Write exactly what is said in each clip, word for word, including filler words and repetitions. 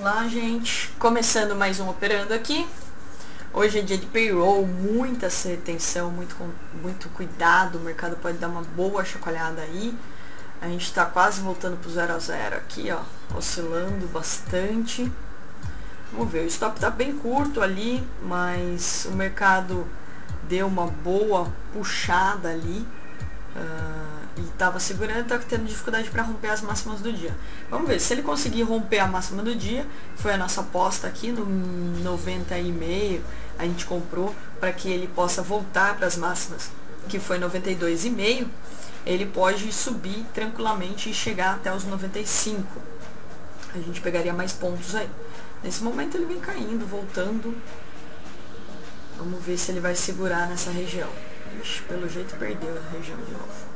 Olá, gente, começando mais um Operando aqui. Hoje é dia de payroll, muita atenção, muito, muito cuidado, o mercado pode dar uma boa chacoalhada aí. A gente está quase voltando para o zero a zero aqui, ó, oscilando bastante. Vamos ver, o stop está bem curto ali, mas o mercado deu uma boa puxada ali. Uh, e estava segurando, estava tendo dificuldade para romper as máximas do dia. Vamos ver, se ele conseguir romper a máxima do dia, foi a nossa aposta aqui no noventa e meio, a gente comprou para que ele possa voltar para as máximas, que foi noventa e dois e meio, ele pode subir tranquilamente e chegar até os noventa e cinco. A gente pegaria mais pontos aí. Nesse momento ele vem caindo, voltando. Vamos ver se ele vai segurar nessa região. Ixi, pelo jeito perdeu a região de novo.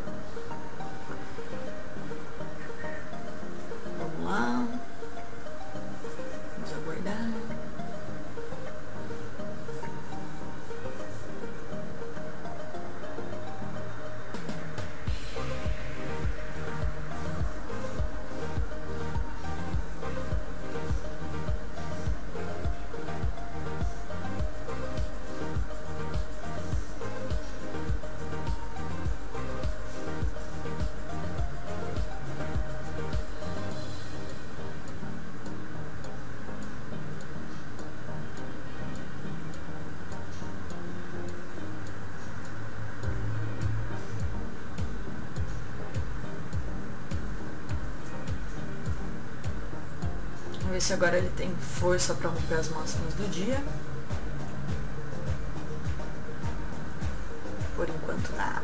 Vamos lá. Vamos aguardar. Vamos ver se agora ele tem força para romper as máximas do dia. Por enquanto nada.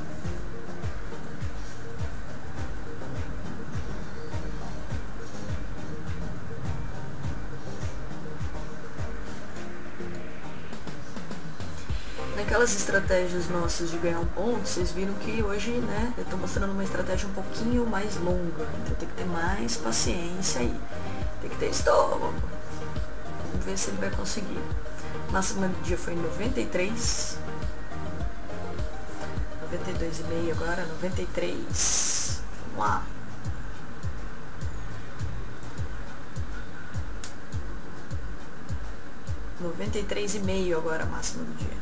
Naquelas estratégias nossas de ganhar um ponto, vocês viram que hoje, né, eu tô mostrando uma estratégia um pouquinho mais longa, então tem que ter mais paciência aí. Tem que ter estômago. Vamos ver se ele vai conseguir. Máxima do dia foi noventa e três. noventa e dois e meio agora, noventa e três. Vamos lá. noventa e três e meio agora a máxima do dia.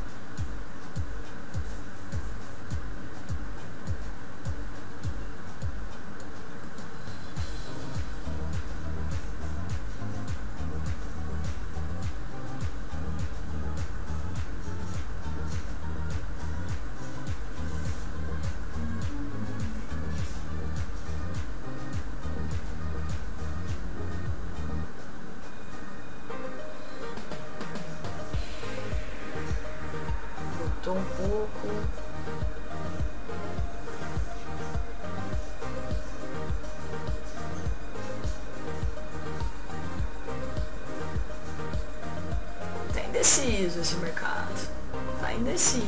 Um pouco. Tá indeciso esse mercado. Tá indeciso.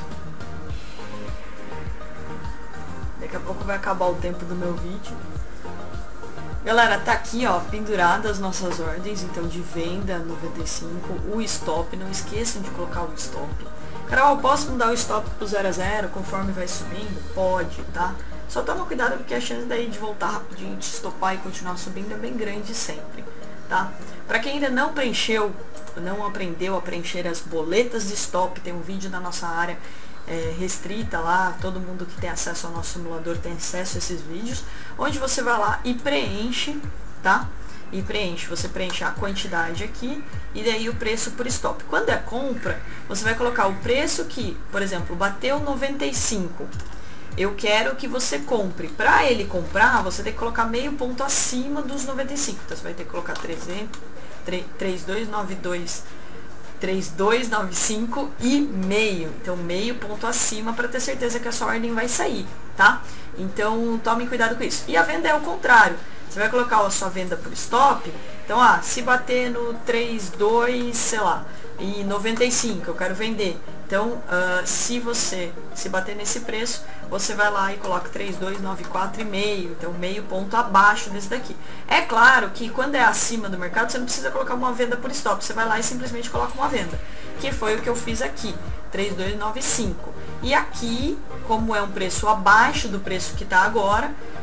Daqui a pouco vai acabar o tempo do meu vídeo. Galera, tá aqui, ó, penduradas as nossas ordens, então de venda noventa e cinco, o stop, não esqueçam de colocar o stop. Carol, posso mudar o stop pro zero a zero conforme vai subindo? Pode, tá? Só toma cuidado porque a chance daí de voltar rapidinho, de stopar e continuar subindo é bem grande sempre, tá? Pra quem ainda não preencheu, não aprendeu a preencher as boletas de stop, tem um vídeo na nossa área é, restrita lá, todo mundo que tem acesso ao nosso simulador tem acesso a esses vídeos, onde você vai lá e preenche, tá? E preenche, você preenche a quantidade aqui e daí o preço por stop. Quando é compra, você vai colocar o preço que, por exemplo, bateu noventa e cinco. Eu quero que você compre. Para ele comprar, você tem que colocar meio ponto acima dos noventa e cinco. Então você vai ter que colocar trezentos, três dois nove dois, três dois nove cinco e meio. Então meio ponto acima para ter certeza que a sua ordem vai sair, tá? Então tomem cuidado com isso. E a venda é o contrário. Você vai colocar a sua venda por stop. Então, ah, se bater no trinta e dois, sei lá, e noventa e cinco, eu quero vender. Então, uh, se você se bater nesse preço, você vai lá e coloca trinta e dois nove quatro e meio, então meio ponto abaixo desse daqui. É claro que quando é acima do mercado, você não precisa colocar uma venda por stop, você vai lá e simplesmente coloca uma venda, que foi o que eu fiz aqui, trinta e dois nove cinco. E aqui, como é um preço abaixo do preço que está agora,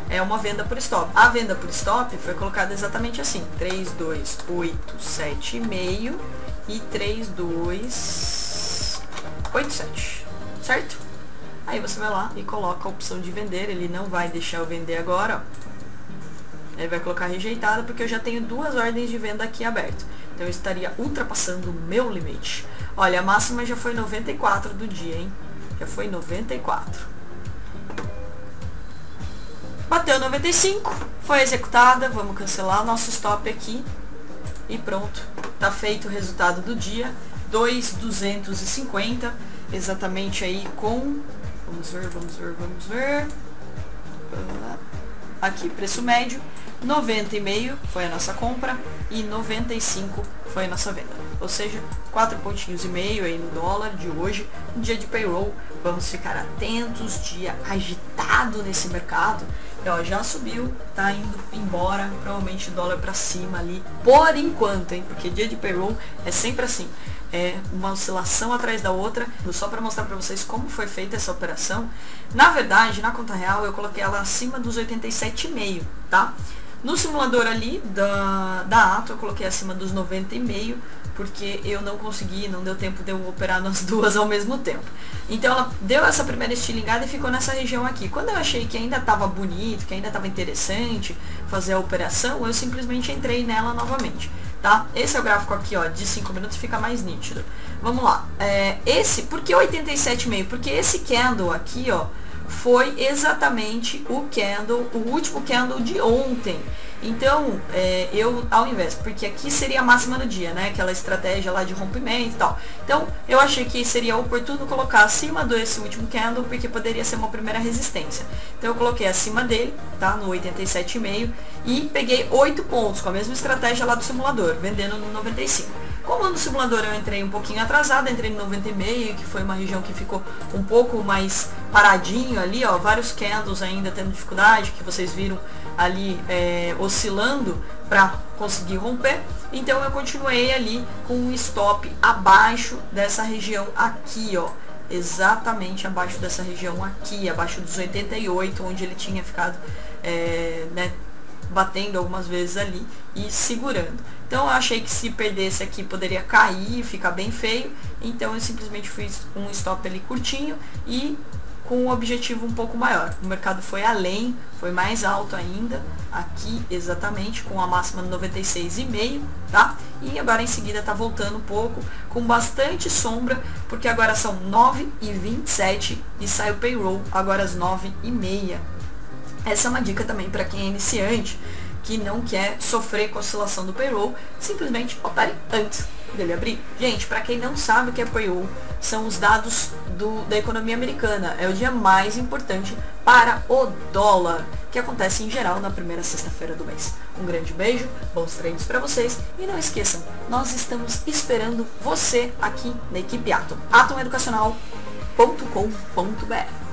é uma venda por stop. A venda por stop foi colocada exatamente assim, três, dois, oito, sete e meio e três, dois, oito, sete, certo? Aí você vai lá e coloca a opção de vender, ele não vai deixar eu vender agora, ó. Ele vai colocar rejeitada porque eu já tenho duas ordens de venda aqui abertas. Então eu estaria ultrapassando o meu limite. Olha, a máxima já foi noventa e quatro do dia, hein? Já foi noventa e quatro. Bateu noventa e cinco, foi executada, vamos cancelar nosso stop aqui. E pronto, tá feito o resultado do dia. dois mil duzentos e cinquenta, exatamente aí com... Vamos ver, vamos ver, vamos ver... Aqui, preço médio, noventa e meio foi a nossa compra e noventa e cinco foi a nossa venda. Ou seja, quatro pontinhos e meio aí no dólar de hoje, um dia de payroll. Vamos ficar atentos, dia agitado nesse mercado. E, ó, já subiu, tá indo embora, provavelmente dólar para cima ali, por enquanto, hein? Porque dia de payroll é sempre assim. É uma oscilação atrás da outra. Só para mostrar para vocês como foi feita essa operação. Na verdade, na conta real, eu coloquei ela acima dos oitenta e sete vírgula cinco, tá? No simulador ali da, da Ato, eu coloquei acima dos noventa e meio, porque eu não consegui, não deu tempo de eu operar nas duas ao mesmo tempo. Então ela deu essa primeira estilingada e ficou nessa região aqui. Quando eu achei que ainda estava bonito, que ainda estava interessante fazer a operação, eu simplesmente entrei nela novamente. Tá? Esse é o gráfico aqui, ó, de cinco minutos, fica mais nítido. Vamos lá. É, esse, por que oitenta e sete vírgula cinco? Porque esse candle aqui, ó, foi exatamente o candle, o último candle de ontem. Então, é, eu, ao invés, porque aqui seria a máxima do dia, né? Aquela estratégia lá de rompimento e tal. Então, eu achei que seria oportuno colocar acima desse último candle, porque poderia ser uma primeira resistência. Então, eu coloquei acima dele, tá? No oitenta e sete vírgula cinco e peguei oito pontos, com a mesma estratégia lá do simulador, vendendo no noventa e cinco. Como no simulador eu entrei um pouquinho atrasado, entrei no noventa e meio, que foi uma região que ficou um pouco mais paradinho ali, ó, vários candles ainda tendo dificuldade, que vocês viram ali é, oscilando para conseguir romper. Então eu continuei ali com um stop abaixo dessa região aqui, ó, exatamente abaixo dessa região aqui, abaixo dos oitenta e oito, onde ele tinha ficado, é, né, batendo algumas vezes ali e segurando. Então eu achei que se perdesse aqui poderia cair, ficar bem feio. Então eu simplesmente fiz um stop ali curtinho e com um objetivo um pouco maior. O mercado foi além, foi mais alto ainda, aqui exatamente com a máxima de noventa e seis vírgula cinco, tá? E agora em seguida tá voltando um pouco, com bastante sombra, porque agora são nove e vinte e sete e sai o payroll agora às nove e meia. Essa é uma dica também para quem é iniciante, que não quer sofrer com a oscilação do payroll, simplesmente opere antes dele abrir. Gente, para quem não sabe o que é payroll, são os dados do, da economia americana. É o dia mais importante para o dólar, que acontece em geral na primeira sexta-feira do mês. Um grande beijo, bons treinos para vocês e não esqueçam, nós estamos esperando você aqui na equipe Atom, atom educacional ponto com ponto br.